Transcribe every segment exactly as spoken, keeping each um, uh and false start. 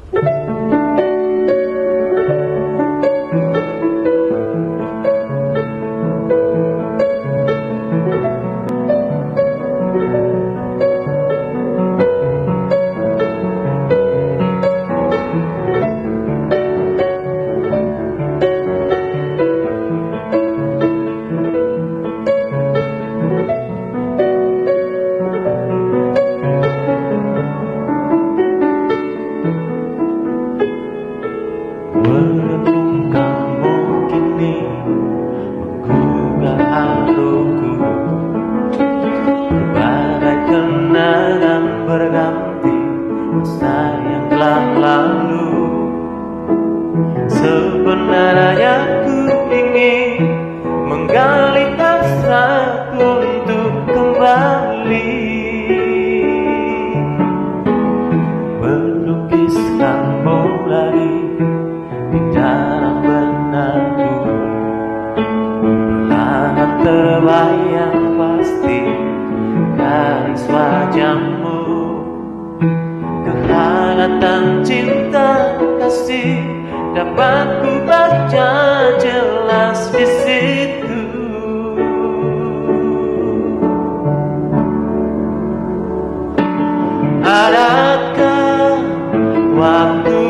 Merenungkanmu kini menggugah hatiku. Berbagai kenangan berganti masa yang telah lalu. Sebenarnya ku ingin menggali hasrat untuk kembali melukiskanmu lagi di dalam benakku. Perlahan terbayang pasti garis wajahmu, kehangatan cinta kasih dapat ku baca jelas di situ. Adakah waktu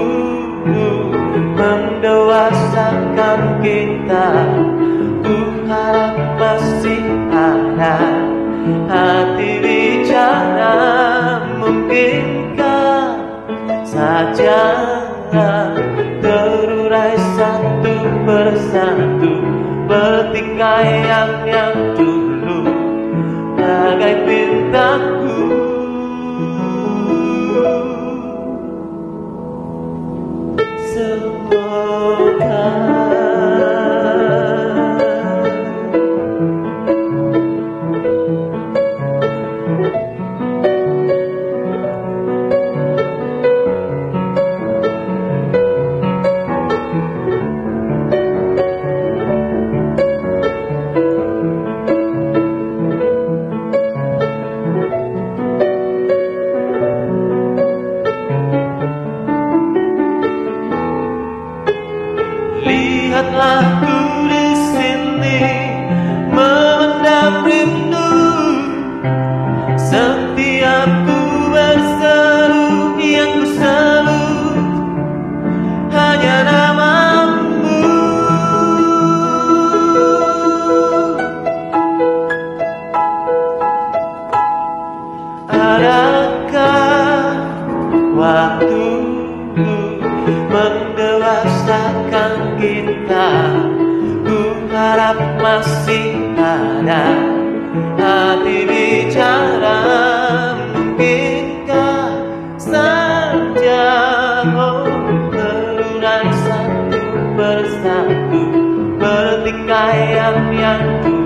mendewasakan kita? Ku harap masih ada hati bicara. Mungkinkah saja terurai satu persatu pertikaian yang dulu bagai pintaku. Semoga lihatlah ku di sini memendam rindu. Setiap ku berseru yang ku sebut hanya namamu. Adakah waktu mendewasakan kita? Ku harap masih ada hati bicara. Mungkinkah saja oh, terurai satu persatu pertikaian yang